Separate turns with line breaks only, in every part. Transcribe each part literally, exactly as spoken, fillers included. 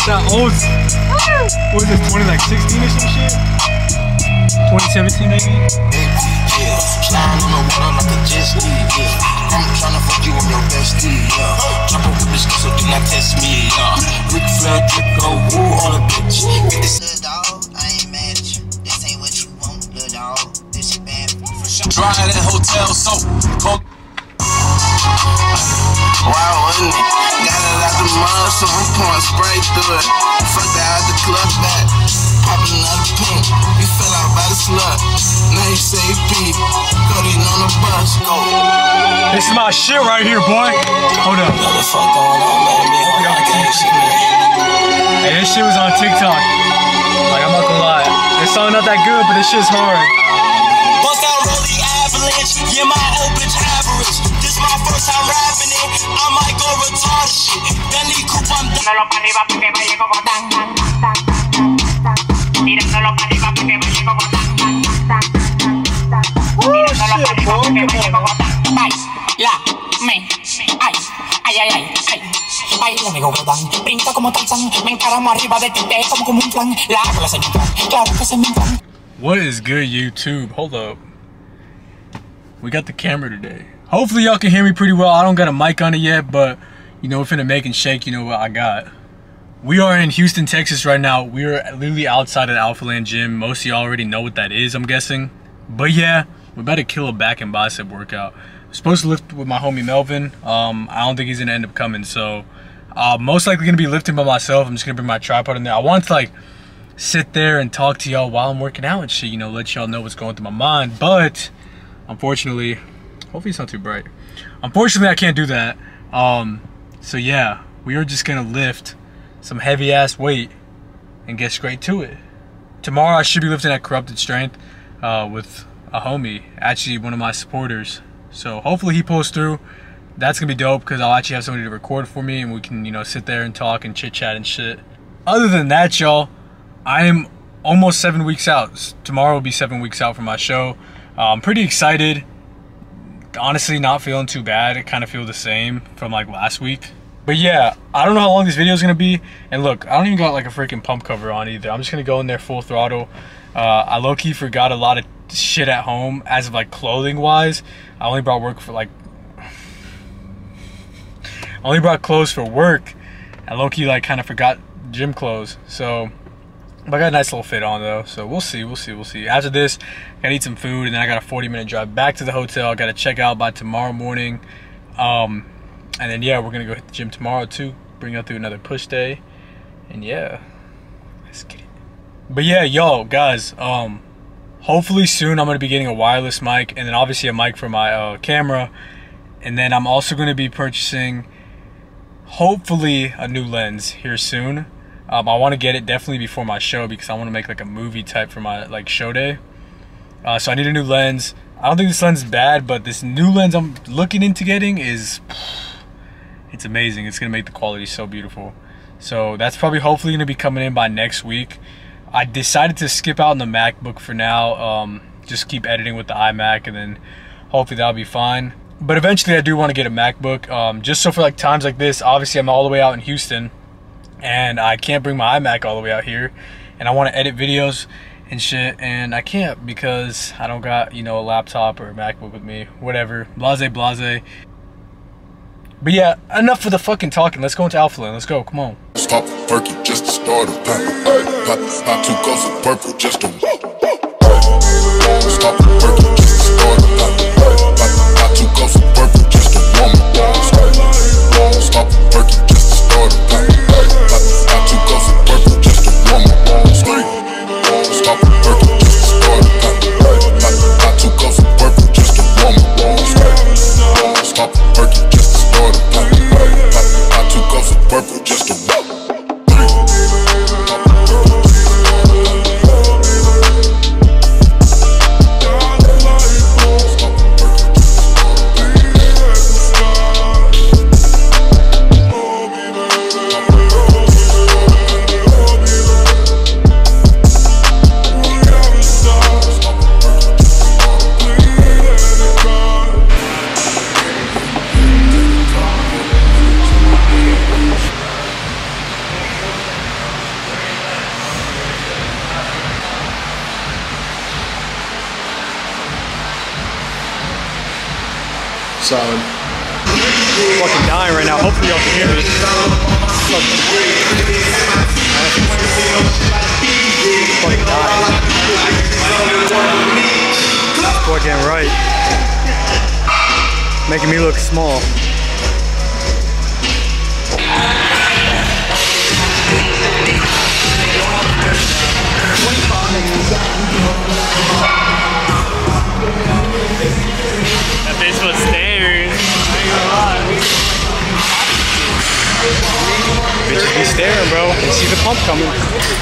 that old. What was this, twenty like sixteen or some shit? twenty seventeen maybe?
Sliding on the water like a jet ski, yeah. I'm tryna fuck you on your bestie, yeah. Jump over bitch, so do not test me, yeah. Rick Flag, Draco, woo on a bitch. Get this little dog, I ain't mad at you. This ain't what you want, little dog. This shit bad for sure. Dry at that hotel, so cold. Wow, wasn't it? Got it out the mud, so I'm pouring spray through it. Fucked out the club back. Popping another pink. You fell out by the slut. Now you say P. Cutting on the bus. Go.
This is my shit right here, boy. Hold up.
What the fuck going on, baby? Oh my God, shit, man.
Hey, this shit was on TikTok. Like, I'm not gonna lie. This song not that good, but this shit's hard.
Bust out rolling avalanche. Yeah, my old bitch average. This my first time rapping it. I might go retarded shit. Bentley coupe, I'm done.
What is good, YouTube? Hold up. We got the camera today. Hopefully y'all can hear me pretty well. I don't got a mic on it yet, but you know, we're finna make and shake, you know what I got. We are in Houston, Texas right now. We are literally outside of the Alpha Land gym. Most of y'all already know what that is, I'm guessing. But yeah, we're about to kill a back and bicep workout. I'm supposed to lift with my homie Melvin. Um, I don't think he's gonna end up coming, so uh, most likely gonna be lifting by myself. I'm just gonna bring my tripod in there. I want to like sit there and talk to y'all while I'm working out and shit, you know, let y'all know what's going through my mind. But unfortunately, hopefully it's not too bright. Unfortunately, I can't do that. Um, so yeah, we are just gonna lift some heavy ass weight and get straight to it. Tomorrow I should be lifting at Corrupted Strength uh, with a homie, actually one of my supporters. So hopefully he pulls through. That's gonna be dope because I'll actually have somebody to record for me and we can, you know, sit there and talk and chit chat and shit. Other than that, y'all, I am almost seven weeks out. Tomorrow will be seven weeks out from my show. Uh, I'm pretty excited. Honestly, not feeling too bad. I kind of feel the same from like last week. But yeah, I don't know how long this video is gonna be. And look, I don't even got like a freaking pump cover on either. I'm just gonna go in there full throttle. Uh, I low-key forgot a lot of shit at home as of like clothing wise. I only brought work for like, I only brought clothes for work. I low-key like kind of forgot gym clothes. So, but I got a nice little fit on though. So we'll see, we'll see, we'll see. After this, I gotta eat some food and then I got a forty minute drive back to the hotel. I gotta check out by tomorrow morning. Um, And then, yeah, we're going to go hit the gym tomorrow, too. Bring y'all through another push day. And, yeah, let's get it. But, yeah, yo, guys, um, hopefully soon I'm going to be getting a wireless mic. And then, obviously, a mic for my uh, camera. And then I'm also going to be purchasing, hopefully, a new lens here soon. Um, I want to get it definitely before my show because I want to make, like, a movie type for my, like, show day. Uh, so I need a new lens. I don't think this lens is bad, but this new lens I'm looking into getting is... it's amazing. It's gonna make the quality so beautiful. So that's probably hopefully gonna be coming in by next week. I decided to skip out on the MacBook for now. Um, just keep editing with the iMac and then hopefully that'll be fine. But eventually I do want to get a MacBook. Um, just so for like times like this, obviously I'm all the way out in Houston and I can't bring my iMac all the way out here. And I want to edit videos and shit and I can't because I don't got, you know, a laptop or a MacBook with me. Whatever. Blase, blase. But yeah, enough for the fucking talking. Let's go into Alpha Land. Let's go. Come on.
Stop perky just to start a pop. Pop, pop two ghosts of purple just to stop perky just to start a pop. Pop, pop two ghosts of purple just to warm up. Stop perky just to start a pop. Pop, pop two ghosts of purple just to warm up. Stop perky just to start a pop. Pop, pop two ghosts of purple just to warm up. Stop perky just to start a pop. Pop, pop two ghosts of purple just to warm up.
solid. I'm fucking dying right now. Hopefully y'all can hear me. Fucking, fucking dying. Boy, getting right. Making me look small. That bitch was staring. I ain't gonna lie. Bitches be staring, bro. They see the pump coming.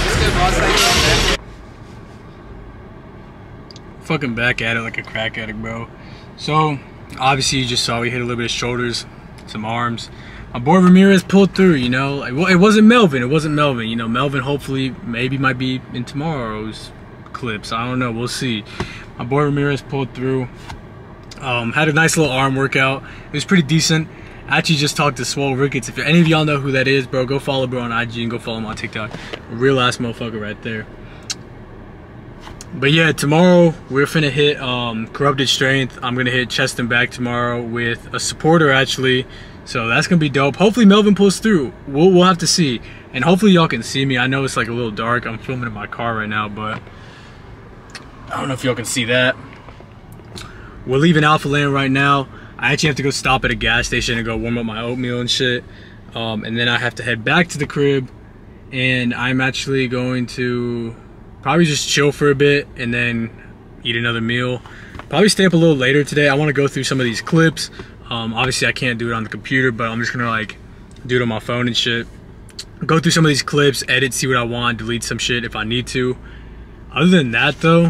Fucking back at it like a crack addict, bro. So, obviously you just saw we hit a little bit of shoulders, some arms. My boy Ramirez pulled through, you know. Like, well, it wasn't Melvin. It wasn't Melvin. You know, Melvin hopefully maybe might be in tomorrow's clips. I don't know. We'll see. My boy Ramirez pulled through. Um, had a nice little arm workout. It was pretty decent. I actually just talked to Swole Ricketts. If any of y'all know who that is, bro, go follow bro on I G and go follow him on TikTok. Real ass motherfucker right there. But yeah, tomorrow we're finna hit um, Corrupted Strength. I'm gonna hit chest and back tomorrow with a supporter actually. So that's gonna be dope. Hopefully Melvin pulls through. We'll, we'll have to see. And hopefully y'all can see me. I know it's like a little dark. I'm filming in my car right now, but I don't know if y'all can see that. We're leaving Alpha Land right now. I actually have to go stop at a gas station and go warm up my oatmeal and shit. Um, and then I have to head back to the crib. And I'm actually going to probably just chill for a bit and then eat another meal. Probably stay up a little later today. I want to go through some of these clips. Um, obviously I can't do it on the computer, but I'm just gonna like do it on my phone and shit. Go through some of these clips, edit, see what I want, delete some shit if I need to. Other than that though,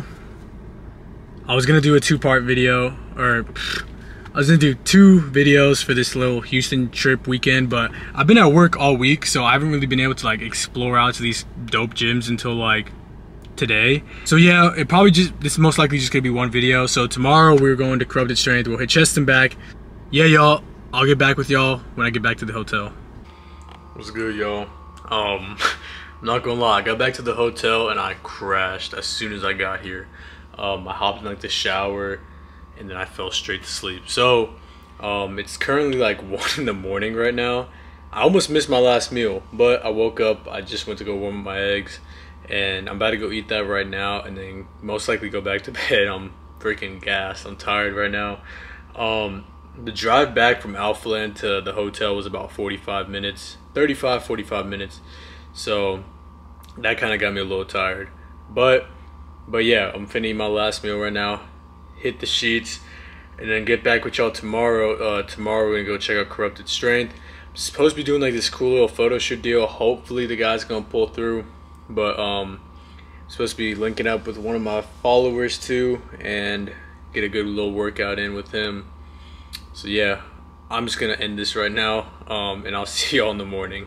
I was gonna do a two-part video, or I was gonna do two videos for this little Houston trip weekend, but I've been at work all week, so I haven't really been able to like explore out to these dope gyms until like today. So yeah, it probably just, this is most likely just gonna be one video. So tomorrow we're going to Corrupted Strength. We'll hit chest and back. Yeah, y'all, I'll get back with y'all when I get back to the hotel. What's good, y'all? Um, I'm not gonna lie, I got back to the hotel and I crashed as soon as I got here. Um, I hopped in like the shower and then I fell straight to sleep. So, um, it's currently like one in the morning right now. I almost missed my last meal, but I woke up, I just went to go warm up my eggs, and I'm about to go eat that right now and then most likely go back to bed. I'm freaking gassed, I'm tired right now. Um, The drive back from Alpha Land to the hotel was about forty-five minutes, thirty-five, forty-five minutes. So that kind of got me a little tired. But, but yeah, I'm finna eat my last meal right now, hit the sheets, and then get back with y'all tomorrow. Uh, tomorrow we're gonna go check out Corrupted Strength. I'm supposed to be doing like this cool little photo shoot deal. Hopefully the guy's gonna pull through. But um, I'm supposed to be linking up with one of my followers too and get a good little workout in with him. So yeah, I'm just gonna end this right now, um, and I'll see y'all in the morning.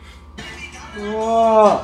Whoa.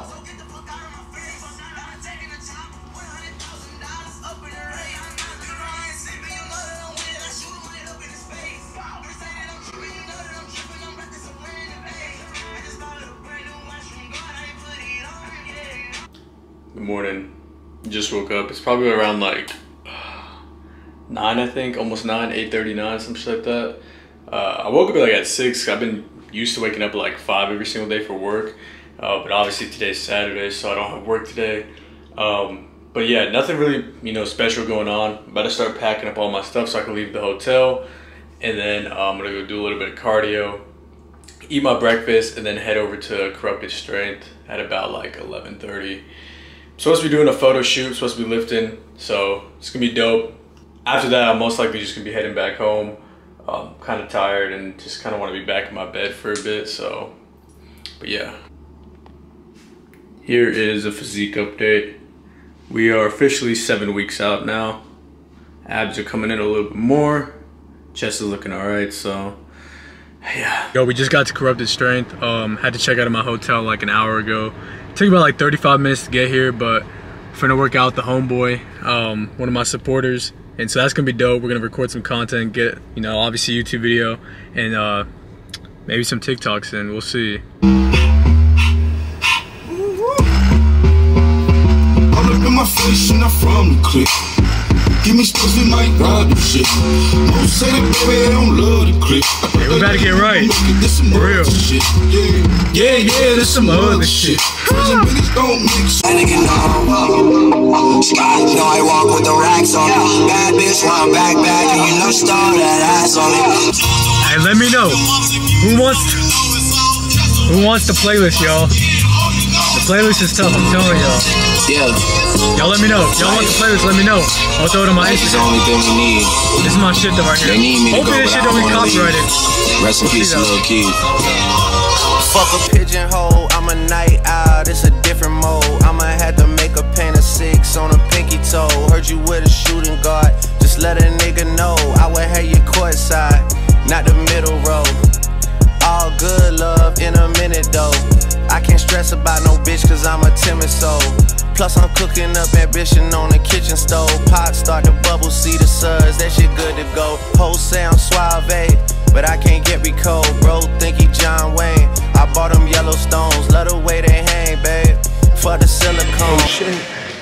Good morning. Just woke up. It's probably around like nine, I think, almost nine, eight thirty-nine, some shit like that. Uh, I woke up like at six. I've been used to waking up at like five every single day for work, uh, but obviously today's Saturday, so I don't have work today. Um, but yeah, nothing really, you know, special going on. I'm about to start packing up all my stuff so I can leave the hotel, and then uh, I'm gonna go do a little bit of cardio, eat my breakfast, and then head over to Corrupted Strength at about like eleven thirty. I'm supposed to be doing a photo shoot, supposed to be lifting, so it's gonna be dope. After that, I'm most likely just gonna be heading back home. I'm kind of tired and just kind of want to be back in my bed for a bit, so, but yeah. Here is a physique update. We are officially seven weeks out now. Abs are coming in a little bit more. Chest is looking all right, so, yeah. Yo, we just got to Corrupted Strength. Um, had to check out of my hotel like an hour ago. It took about like thirty-five minutes to get here, but we're finna work out with the homeboy, um, one of my supporters. And so that's gonna be dope. We're gonna record some content, get, you know, obviously YouTube video, and uh, maybe some TikToks in. We'll see.
I look at my face and I'm from the clip. Give me space, we might ride this shit. Most say that baby, they don't love the clip.
Hey, we better get right.
This some
For real.
Shit. Yeah, yeah, yeah, this some other shit. Prison bitches don't mix.
I nigga know. Scott, know I walk with the racks on me. Bad bitch want backpack, and you know she throw that ass on me.
Hey, let me know who wants who wants the playlist, y'all. The playlist is tough, I'm telling y'all.
Yeah.
Y'all let me know. Y'all want the playlist, let me know. I'll throw it on my
This is the
Instagram.
only thing we need.
This is my shit though right here.
They need me to
Hopefully
go,
this shit
but I
don't
don't
get
wanna leave.
copyrighted.
Rest in peace, little kid.
Fuck a pigeonhole, I'm a night owl, it's a different mode. I'ma have to make a paint of six on a pinky toe. Heard you with a shooting guard, just let a nigga know. I would have you courtside, not the middle row. All good love in a minute though. I can't stress about no bitch cause I'm a timid soul. Plus I'm cooking up ambition on the kitchen stove. Pot start to bubble, see the suds, that shit good to go. Whole sound suave, but I can't get me cold. Bro think he John Wayne, I bought them Yellowstones. Love the way they hang, babe, for the silicone. Oh, shit.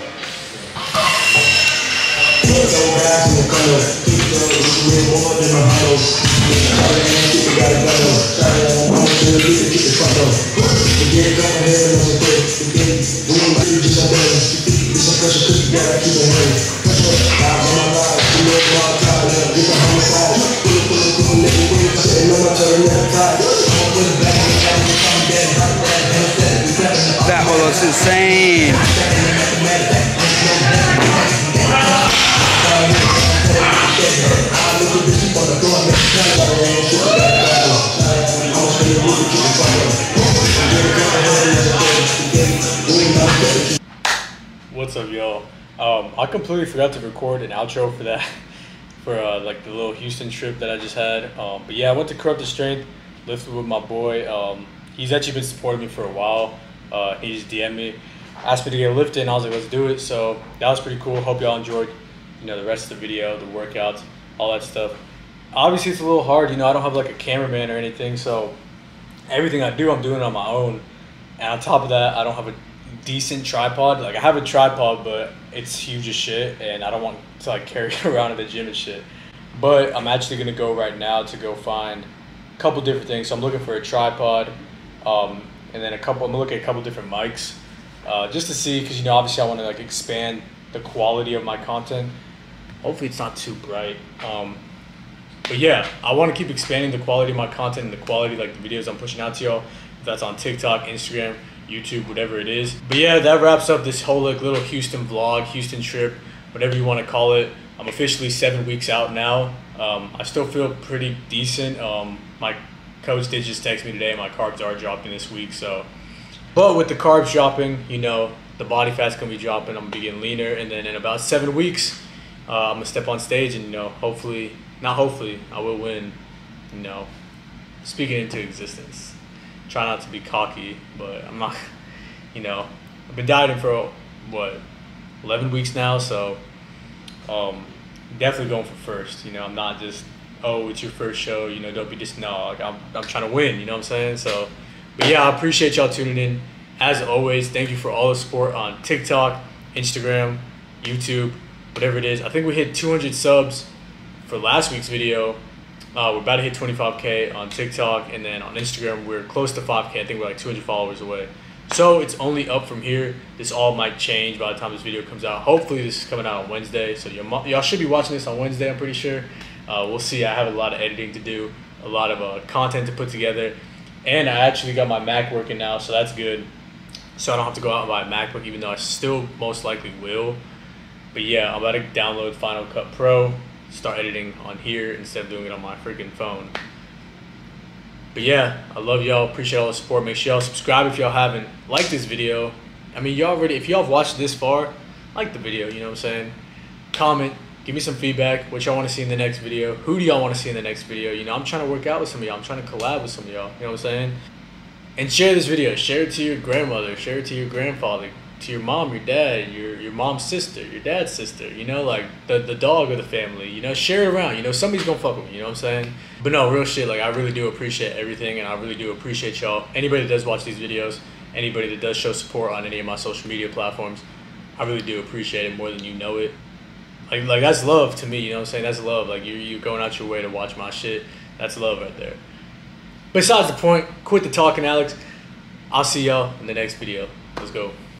That was insane.
What's up, y'all? Um, I completely forgot to record an outro for that, for uh, like the little Houston trip that I just had. Um, but yeah, I went to Corrupted Strength, lifted with my boy. Um, he's actually been supporting me for a while. Uh, he just D M'd me, asked me to get lifted, and I was like, let's do it. So that was pretty cool. Hope y'all enjoyed, you know, the rest of the video, the workouts, all that stuff. Obviously, it's a little hard. You know, I don't have like a cameraman or anything, so everything I do, I'm doing on my own. And on top of that, I don't have a decent tripod. Like I have a tripod, but it's huge as shit, and I don't want to like carry it around at the gym and shit. But I'm actually gonna go right now to go find a couple different things. So I'm looking for a tripod, um, and then a couple. I'm gonna look at a couple different mics, uh, just to see, because you know, obviously I want to like expand the quality of my content. Hopefully it's not too bright. Um, but yeah, I want to keep expanding the quality of my content and the quality, like the videos I'm pushing out to y'all. If that's on TikTok, Instagram, YouTube, whatever it is. But yeah, that wraps up this whole like little Houston vlog, Houston trip, whatever you want to call it. I'm officially seven weeks out now. Um, I still feel pretty decent. Um, my coach did just text me today. My carbs are dropping this week, so. But with the carbs dropping, you know, the body fat's gonna be dropping. I'm gonna be getting leaner, and then in about seven weeks, uh, I'm gonna step on stage and you know, hopefully, not hopefully, I will win. You know, speaking into existence. Try not to be cocky, but I'm not, you know, I've been dieting for, what, eleven weeks now, so um, definitely going for first. You know, I'm not just, oh, it's your first show, you know, don't be just, no, like I'm, I'm trying to win, you know what I'm saying? So, but yeah, I appreciate y'all tuning in. As always, thank you for all the support on TikTok, Instagram, YouTube, whatever it is. I think we hit two hundred subs for last week's video. Uh, we're about to hit twenty-five K on TikTok, and then on Instagram we're close to five K. I think we're like two hundred followers away. So it's only up from here. This all might change by the time this video comes out. Hopefully this is coming out on Wednesday, so y'all should be watching this on Wednesday, I'm pretty sure. Uh, we'll see. I have a lot of editing to do, a lot of uh, content to put together, and I actually got my Mac working now, so that's good. So I don't have to go out and buy a MacBook, even though I still most likely will. But yeah, I'm about to download Final Cut Pro, start editing on here instead of doing it on my freaking phone. But yeah, I love y'all, appreciate all the support. Make sure y'all subscribe if y'all haven't. Like this video. I mean, y'all already, if y'all have watched this far, like the video, you know what I'm saying? Comment, give me some feedback, what y'all want to see in the next video. Who do y'all want to see in the next video? You know, I'm trying to work out with some of y'all. I'm trying to collab with some of y'all, you know what I'm saying? And share this video, share it to your grandmother, share it to your grandfather, to your mom, your dad, your your mom's sister, your dad's sister, you know, like the, the dog of the family, you know, share it around, you know, somebody's gonna fuck with me, you know what I'm saying? But no, real shit, like I really do appreciate everything, and I really do appreciate y'all. Anybody that does watch these videos, anybody that does show support on any of my social media platforms, I really do appreciate it more than you know it. Like, like that's love to me, you know what I'm saying? That's love. Like, you're, you're going out your way to watch my shit. That's love right there. Besides the point, quit the talking, Alex. I'll see y'all in the next video. Let's go.